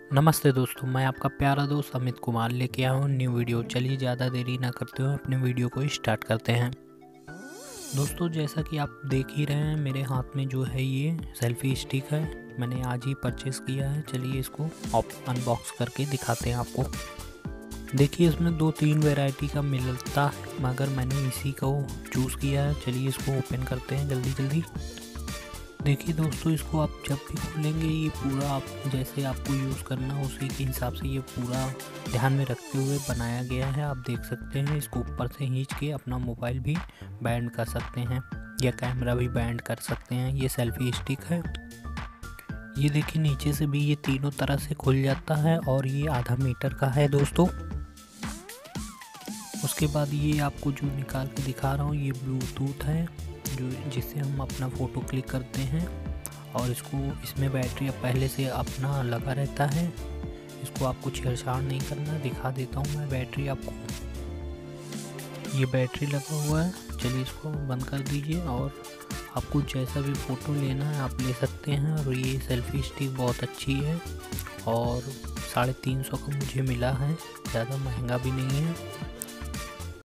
नमस्ते दोस्तों, मैं आपका प्यारा दोस्त अमित कुमार लेके आया हूँ न्यू वीडियो। चलिए ज़्यादा देरी ना करते हुए अपने वीडियो को स्टार्ट करते हैं। दोस्तों, जैसा कि आप देख ही रहे हैं, मेरे हाथ में जो है ये सेल्फ़ी स्टिक है। मैंने आज ही परचेज़ किया है। चलिए इसको अनबॉक्स करके दिखाते हैं आपको। देखिए, इसमें 2-3 वैरायटी का मिलता है, मगर मैंने इसी को चूज़ किया है। चलिए इसको ओपन करते हैं जल्दी जल्दी। देखिए दोस्तों, इसको आप जब भी खोलेंगे, ये पूरा आप जैसे आपको यूज़ करना हो उसी के हिसाब से ये पूरा ध्यान में रखते हुए बनाया गया है। आप देख सकते हैं, इसको ऊपर से खींच के अपना मोबाइल भी बैंड कर सकते हैं या कैमरा भी बैंड कर सकते हैं। ये सेल्फ़ी स्टिक है। ये देखिए, नीचे से भी ये तीनों तरह से खुल जाता है और ये आधा मीटर का है दोस्तों। उसके बाद ये आपको जो निकाल के दिखा रहा हूँ, ये ब्लूटूथ है जिससे हम अपना फ़ोटो क्लिक करते हैं। और इसमें बैटरी पहले से अपना लगा रहता है। इसको आपको छेड़छाड़ नहीं करना। दिखा देता हूँ मैं बैटरी आपको। ये बैटरी लगा हुआ है। चलिए इसको बंद कर दीजिए और आपको जैसा भी फ़ोटो लेना है आप ले सकते हैं। और ये सेल्फ़ी स्टिक बहुत अच्छी है और 350 का मुझे मिला है। ज़्यादा महंगा भी नहीं है।